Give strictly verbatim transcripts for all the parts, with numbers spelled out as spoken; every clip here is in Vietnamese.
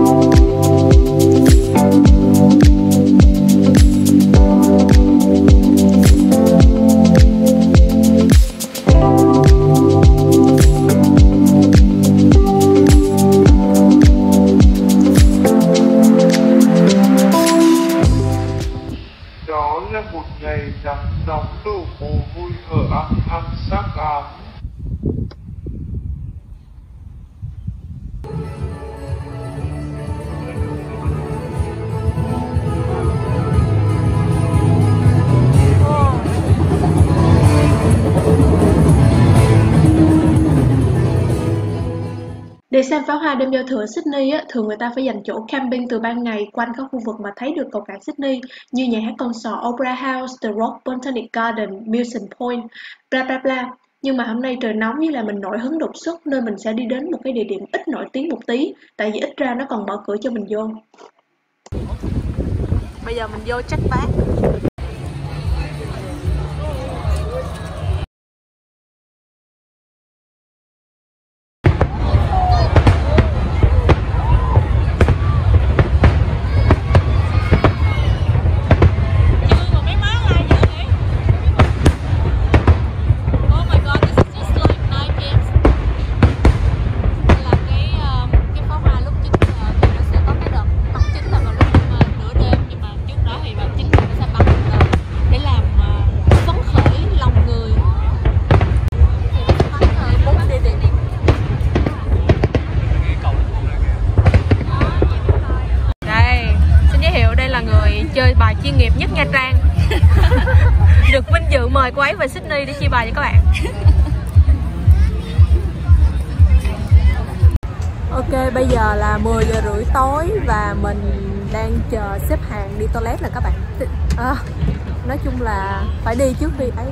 Để xem pháo hoa đêm giao thừa Sydney á, thường người ta phải dành chỗ camping từ ban ngày quanh các khu vực mà thấy được cầu cảng Sydney như nhà hát con sò Opera House, The Rock, Botanic Garden, Milton Point, bla bla bla. Nhưng mà hôm nay trời nóng với là mình nổi hứng đột xuất nên mình sẽ đi đến một cái địa điểm ít nổi tiếng một tí, tại vì ít ra nó còn mở cửa cho mình vô. Bây giờ mình vô check bag. Chơi bài chuyên nghiệp nhất Nha Trang. Được vinh dự mời cô ấy về Sydney để chia bài cho các bạn. Ok, bây giờ là mười giờ rưỡi tối và mình đang chờ xếp hàng đi toilet là các bạn. À, nói chung là phải đi trước khi ấy.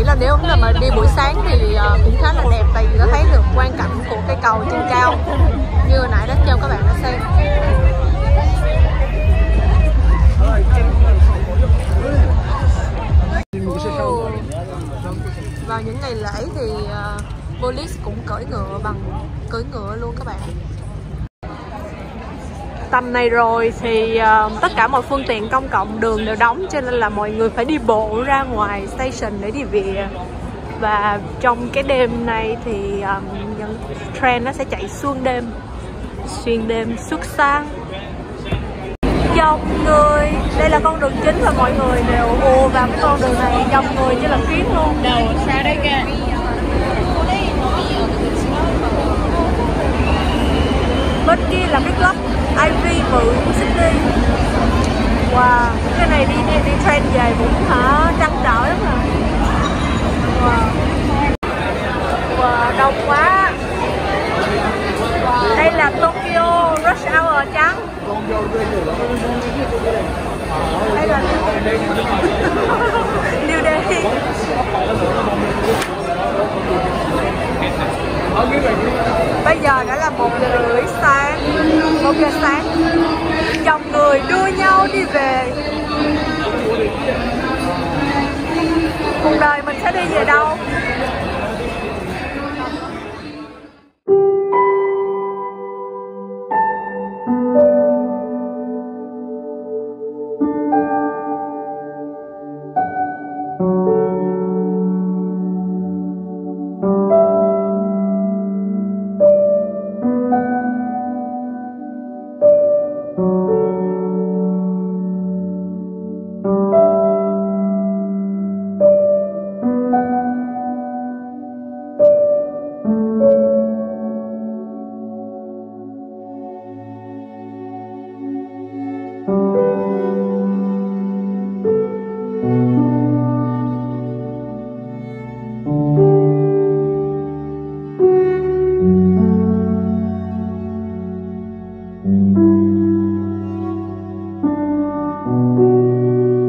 nghĩ là nếu mà đi buổi sáng thì cũng khá là đẹp, tại vì có thấy được quang cảnh của cây cầu trên cao như hồi nãy đó cho các bạn đã xem. Oh. Vào những ngày lễ thì uh, police cũng cưỡi ngựa bằng cưỡi ngựa luôn các bạn. Tầm này rồi thì uh, tất cả mọi phương tiện công cộng đường đều đóng, cho nên là mọi người phải đi bộ ra ngoài station để đi về. Và trong cái đêm này thì um, những train nó sẽ chạy xuyên đêm, xuyên đêm suốt sáng. Dòng người, đây là con đường chính và mọi người đều ùa vào cái con đường này, dòng người như là kiến luôn. Đầu xa đây kìa. Bên kia là cái club Ivy bự của Sydney. Wow, cái này đi đi, đi train về cũng hả trăn trở lắm rồi. Wow. Wow, đông quá. Đây là Tokyo Rush Hour trắng. Đây là New Delhi. Bây giờ đã là một giờ rưỡi sáng, một giờ sáng. Dòng người đua nhau đi về. Cuộc đời mình sẽ đi về đâu?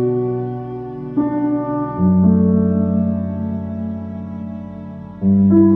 Thank you.